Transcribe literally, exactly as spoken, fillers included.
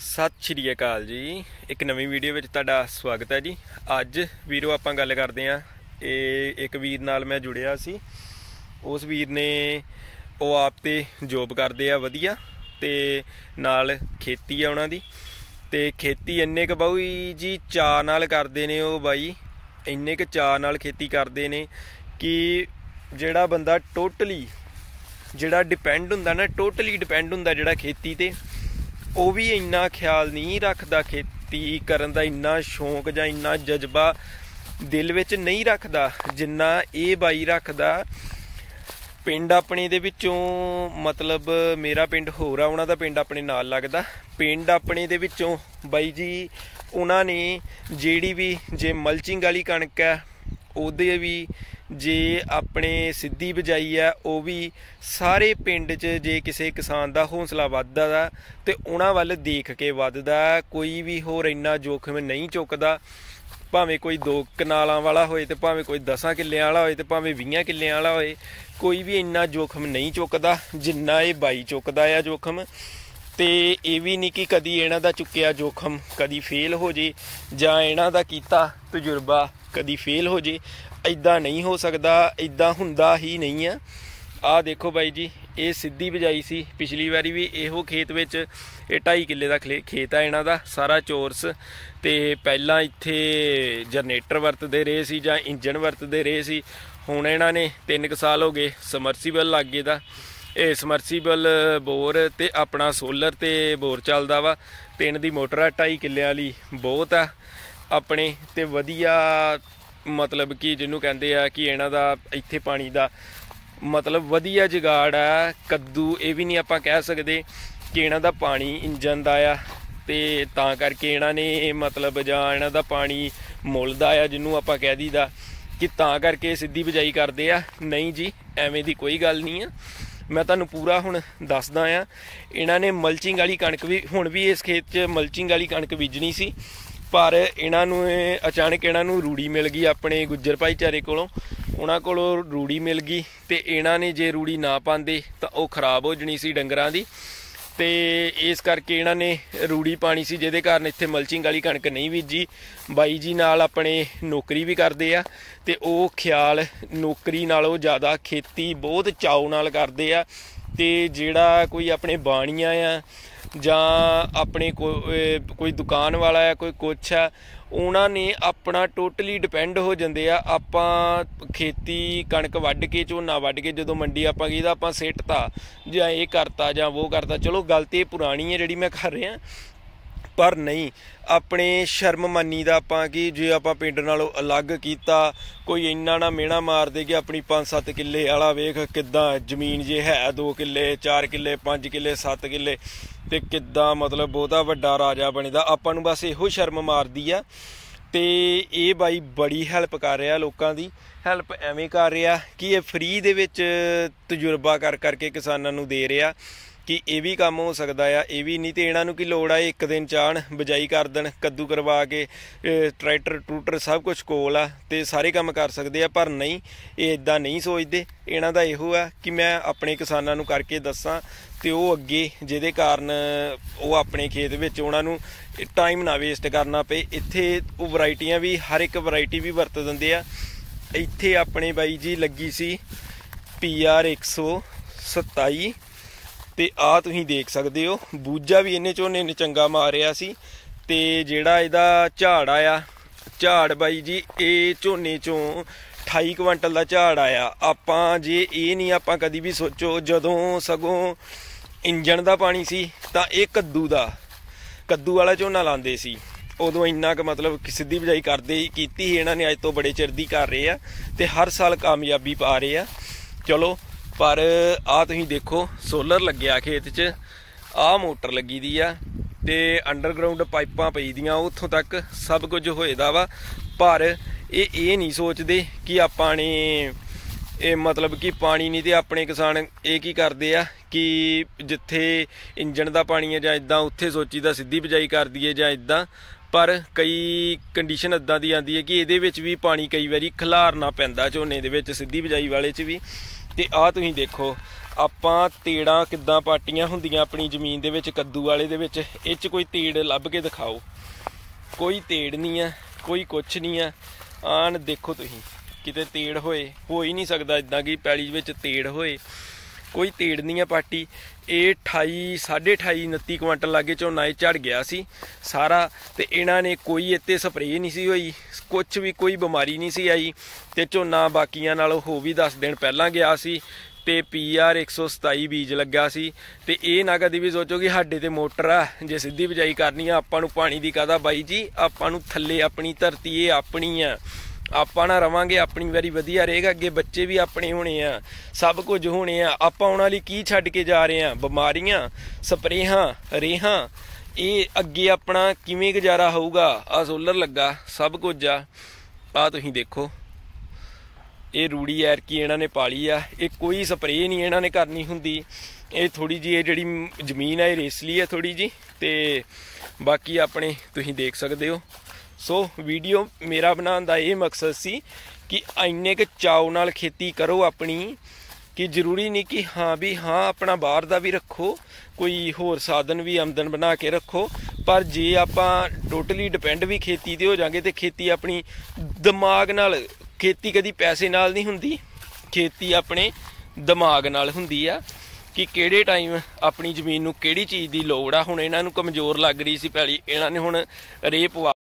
सत श्री अकाल जी। एक नवी वीडियो में तुहाडा स्वागत है जी। अज वीरो आपां गल करदे आं, एक वीर नाल मैं जुड़िया सी। उस वीर ने वो आप ते जॉब करदे आ वधिया, ते नाल खेती आ उन्हां दी। ते खेती इन्ने क बाऊ जी चाऽ नाल करदे ने वो बाई, इन्ने क चाऽ नाल खेती करदे ने कि जिहड़ा बंदा टोटली जिहड़ा डिपेंड हुंदा ना, टोटली डिपेंड हुंदा जिहड़ा खेती ते, वो भी इन्ना ख्याल नहीं रखता खेती करन दा, इन्ना शौक जां इन्ना जज्बा दिल विच नहीं रखता जिन्ना ये बाई रखदा। पिंड अपने दे विचों, मतलब मेरा पिंड होर आ, उन्हां दा पिंड अपने नाल लगदा। पिंड अपने दे विचों बाई जी उन्हां ने जेड़ी भी जे मल्चिंग वाली कणक है ਉਹਦੇ भी जे अपने सीधी बिजाई है, वो भी सारे पिंड च जे किसी किसान का हौसला वधदा तो उन्हां वल देख के वधदा। कोई भी होर इन्ना जोखिम नहीं चुकदा, भावें कोई दो कनालां वाला होए तो भावें कोई दसां किल्लियां वाला होए तो भावें बीहां किल्लियां वाला होए, कोई भी इन्ना जोखिम नहीं चुकदा जिन्ना ये बाई चुकदा है जोखिम। तो ये भी नहीं कि कदी इन्हां दा चुक्या जोखिम कदी फेल हो जे, जां इन्हां दा कीता तजुर्बा कदी फेल हो जे। इदा नहीं हो सकता, इदा हुंदा ही नहीं है। आ देखो बाई जी, ये सीधी बिजाई सी। पिछली बारी भी इहो खेत विच ये ढाई किले का खेत है इन्हां दा सारा चोरस। तो पहला इत्थे जनरेटर वरतदे रहे सी जां इंजन वरतदे रहे सी। हुण इन्हां ने तीन क साल हो गए समरसीबल लागे दा, ये समरसीबल बोर ते अपना सोलर ते बोर चलदा वा। तीन दी मोटर आ, ढाई किले वाली बहुत आ अपने ते वधिया, मतलब कि जिन्हों कहते हैं कि इन्हां दा इत्थे पानी दा मतलब वधिया जुगाड़ है। कद्दू ये भी नहीं आपां कह सकते कि इन्हां दा पानी इंजन दा आ ते तां करके इन्हां ने मतलब जां इन्हां दा पानी मुल दा आ जिन्हों आपां कह दीदा कि तां करके सीधी बिजाई करदे आ। नहीं जी, एवें दी कोई गल नहीं है। मैं तुहानूं पूरा हुण दसदा आ। इन्हां ने मल्चिंग वाली कणक भी, हुण भी इस खेत च मल्चिंग वाली कणक बीजनी सी, पर इन्हां नूं अचानक इन्हां नूं रूड़ी मिल गई अपने गुज्जर भाईचारे कोलों। उन्हां कोलों रूड़ी मिल गई ते इन्हां ने जे रूड़ी ना पांदे तां ओह खराब हो जानी सी डंगरां दी। ते इस करके इन्हां ने रूड़ी पानी सी, जिहदे कारण इत्थे मल्चिंग वाली कणक नहीं बीजी। बाई जी नाल अपने नौकरी भी करदे आ ते ओह ख्याल नौकरी नालों ज़्यादा खेती बहुत चाव नाल करदे आ। ते जिहड़ा कोई अपने बाणिया आ जां अपने को कोई दुकान वाला है, कोई कुछ है, उन्होंने अपना टोटली डिपेंड हो जाते हैं। आपां खेती कणक वढ़ के झोना वढ़ के जो मंडी आपां कीता आपां सिटता जां ये करता जां वो करता, चलो गल ते पुरानी है जिहड़ी मैं कर रहा, पर नहीं अपने शर्म मन्नी दा आपां कि जे आपां पिंड नालों अलग कीता। कोई इन्ना ना मेहना मार दे कि अपनी पाँच सत्त किले वाला वेख किद्दां जमीन जे है दो किले चार किले पाँच किले सत्त किले ते किद्दां मतलब बहुता वड्डा राजा बने दा। आपां नूं बस इहो शर्म मारदी आ। ते ये बाई बड़ी हैल्प कर रहा लोगों की। हैल्प एवें कर रहा कि ये फ्री दे विच तजुर्बा कर करके किसानां नूं दे रहा कि ये भी काम हो सकता है, ये भी नहीं। तो इन्हां नूं की लोड़ है, एक दिन चाहन बिजाई कर देन, कद्दू करवा के ट्रैक्टर ट्रूटर सब कुछ कोल आ ते सारे काम कर सकते हैं। पर नहीं, ये इदां नहीं सोचते। इन्हां दा इहो है कि मैं अपने किसानां नूं करके दस्सां ते ओह अगे जिहदे कारण वो अपने खेत विच उन्हां नूं टाइम ना वेस्ट करना पे। इत्थे वो वराइटियां भी हर एक वराइटी भी वरत दिंदे आ। इत्थे अपने बाई जी लगी सी पी आर एक सौ सताई, ते आ तुसीं देख सकते हो बूझा भी इन्हें झोने ने चंगा मारिया सी। ते जिहड़ा इहदा झाड़ आया, झाड़ बाई जी ये झोने चों अठाई क्विंटल का झाड़ आया। आपां जे ये नहीं आपां कदी भी सोचो, जदों सगों इंजन का पानी सी तां ये कद्दू दा कद्दू वाला झोना लांदे सी, उदों इन्ना क मतलब सीधी बिजाई करदे ही कीती ही। इन्हां ने अज तो बड़े चिर दी कर रहे आ ते हर साल कामयाबी पा रहे आ। चलो, पर आ तुसीं देखो सोलर लग्या खेत च, आ मोटर लगी दी आ ते अंडरग्राउंड पाइपां पई दियां उत्थों तक सब कुछ होए दा वा। पर ये ये नहीं सोचते कि आपां ने ये मतलब कि पानी नहीं, तो अपने किसान ये की करते आ कि जिथे इंजन का पानी है जां इदां उत्थे सोचीदा सीधी बिजाई कर दीए जां इदां। पर कई कंडीशन इदां दी आंदी है कि इहदे विच भी पानी कई वारी खिलारना पैंदा झोने दे विच सीधी बिजाई वाले च भी। ते आ तुसीं देखो ਆਪਾਂ ਤੇੜਾਂ ਕਿੱਦਾਂ ਪਾਟੀਆਂ ਹੁੰਦੀਆਂ ਆਪਣੀ ਜ਼ਮੀਨ ਦੇ ਵਿੱਚ ਕੱਦੂ ਵਾਲੇ ਦੇ ਵਿੱਚ, ਇਹ 'ਚ ਕੋਈ ਤੇੜ ਲੱਭ ਕੇ ਦਿਖਾਓ। ਕੋਈ ਤੇੜ ਨਹੀਂ ਆ, ਕੋਈ ਕੁਛ ਨਹੀਂ ਆ। ਆਣ ਦੇਖੋ ਤੁਸੀਂ, ਕਿਤੇ ਤੇੜ ਹੋਏ, ਹੋ ਹੀ ਨਹੀਂ ਸਕਦਾ ਇੱਦਾਂ ਕਿ ਪੈਲੀ ਵਿੱਚ ਤੇੜ ਹੋਏ। ਕੋਈ ਤੇੜ ਨਹੀਂ ਆ ਪਾਟੀ। ਇਹ ਅਠਾਈ ਸਾਢੇ ਅਠਾਈ ਉਨੱਤੀ ਕੁਆਂਟਲ ਲਾਗੇ ਝੋਨਾ ਇਹ ਝੜ ਗਿਆ ਸੀ ਸਾਰਾ, ਤੇ ਇਹਨਾਂ ਨੇ ਕੋਈ ਇੱਥੇ ਸਪਰੇਅ ਨਹੀਂ ਸੀ ਹੋਈ, ਕੁਛ ਵੀ ਕੋਈ ਬਿਮਾਰੀ ਨਹੀਂ ਸੀ ਆਈ, ਤੇ ਝੋਨਾ ਬਾਕੀਆਂ ਨਾਲੋਂ ਹੋ ਵੀ ਦਸ ਦਿਨ ਪਹਿਲਾਂ ਗਿਆ ਸੀ, ਤੇ ਪੀ ਆਰ ਇੱਕ ਸੌ ਸਤਾਈ ਬੀਜ ਲੱਗਾ ਸੀ। ਤੇ ਇਹ ਨਾ ਕਦੀ ਵੀ ਸੋਚੋ ਕਿ ਸਾਡੇ ਤੇ ਮੋਟਰ ਆ, ਜੇ ਸਿੱਧੀ ਬਿਜਾਈ ਕਰਨੀ ਆ ਆਪਾਂ ਨੂੰ ਪਾਣੀ ਦੀ ਕਾਹਦਾ ਬਾਈ ਜੀ। ਆਪਾਂ ਨੂੰ ਥੱਲੇ ਆਪਣੀ ਧਰਤੀ ਇਹ ਆਪਣੀ ਆ, ਆਪਾਂ ਨਾ ਰਵਾਂਗੇ ਆਪਣੀ ਵਾਰੀ ਵਧੀਆ ਰਹੇਗਾ, ਅੱਗੇ ਬੱਚੇ ਵੀ ਆਪਣੇ ਹੋਣੇ ਆ, ਸਭ ਕੁਝ ਹੋਣੇ ਆ। ਆਪਾਂ ਉਹਨਾਂ ਲਈ ਕੀ ਛੱਡ ਕੇ ਜਾ ਰਹੇ ਆ? ਬਿਮਾਰੀਆਂ, ਸਪਰੇਹਾਂ, ਰੇਹਾਂ। ਇਹ ਅੱਗੇ ਆਪਣਾ ਕਿਵੇਂ ਗੁਜ਼ਾਰਾ ਹੋਊਗਾ? ਆ ਸੋਲਰ ਲੱਗਾ, ਸਭ ਕੁਝ ਆ। ਆ ਤੁਸੀਂ ਦੇਖੋ, ਇਹ ਰੂੜੀ ਐਰਕੀ ਇਹਨਾਂ ਨੇ ਪਾਲੀ ਆ। ਇਹ ਕੋਈ ਸਪਰੇਅ ਨਹੀਂ ਇਹਨਾਂ ਨੇ ਕਰਨੀ ਹੁੰਦੀ। ਇਹ ਥੋੜੀ ਜਿਹੀ ਇਹ ਜਿਹੜੀ ਜ਼ਮੀਨ ਆ ਇਹ ਰੇਸਲੀ ਆ ਥੋੜੀ ਜੀ, ਤੇ ਬਾਕੀ ਆਪਣੇ ਤੁਸੀਂ ਦੇਖ ਸਕਦੇ ਹੋ। ਸੋ ਵੀਡੀਓ ਮੇਰਾ ਬਣਾਉਣ ਦਾ ਇਹ ਮਕਸਦ ਸੀ ਕਿ ਇੰਨੇ ਕੁ ਚਾਅ ਨਾਲ ਖੇਤੀ ਕਰੋ ਆਪਣੀ, ਕਿ ਜ਼ਰੂਰੀ ਨਹੀਂ ਕਿ ਹਾਂ ਵੀ ਹਾਂ ਆਪਣਾ ਬਾਹਰ ਦਾ ਵੀ ਰੱਖੋ, ਕੋਈ ਹੋਰ ਸਾਧਨ ਵੀ ਆਮਦਨ ਬਣਾ ਕੇ ਰੱਖੋ, ਪਰ ਜੇ ਆਪਾਂ ਟੋਟਲੀ ਡਿਪੈਂਡ ਵੀ ਖੇਤੀ 'ਤੇ ਹੋ ਜਾਵਾਂਗੇ ਤੇ ਖੇਤੀ ਆਪਣੀ ਦਿਮਾਗ ਨਾਲ, ਖੇਤੀ ਕਦੀ ਪੈਸੇ ਨਾਲ ਨਹੀਂ ਹੁੰਦੀ, ਖੇਤੀ ਆਪਣੇ ਦਿਮਾਗ ਨਾਲ ਹੁੰਦੀ ਆ ਕਿ ਕਿਹੜੇ ਟਾਈਮ ਆਪਣੀ ਜ਼ਮੀਨ ਨੂੰ ਕਿਹੜੀ ਚੀਜ਼ ਦੀ ਲੋੜ ਆ। ਹੁਣ ਇਹਨਾਂ ਨੂੰ ਕਮਜ਼ੋਰ ਲੱਗ ਰਹੀ ਸੀ ਪੈਲੀ, ਇਹਨਾਂ ਨੇ ਹੁਣ ਰੇਹ ਪਵਾ